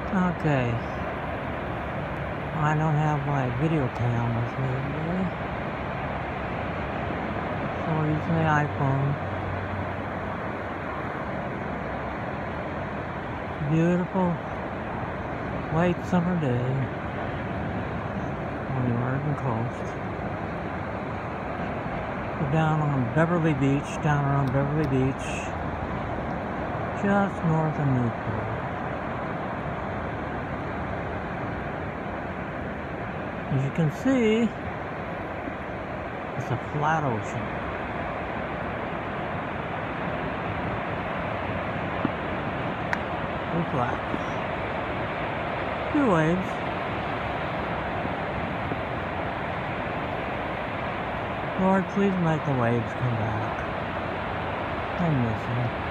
Okay, I don't have my video cam with me today, so we're using the iPhone. Beautiful late summer day on the Oregon coast. We're down on Beverley Beach, down around Beverley Beach, just north of Newport. As you can see, it's a flat ocean. Pretty flat. Few waves. Lord, please make the waves come back. I miss them.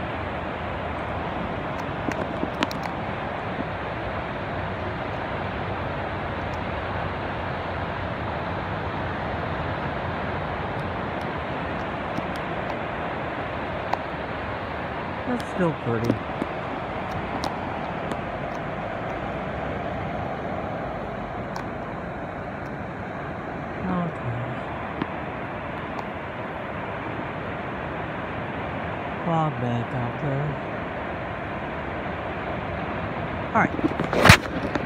That's still pretty. Okay. Fog bank out there. Alright.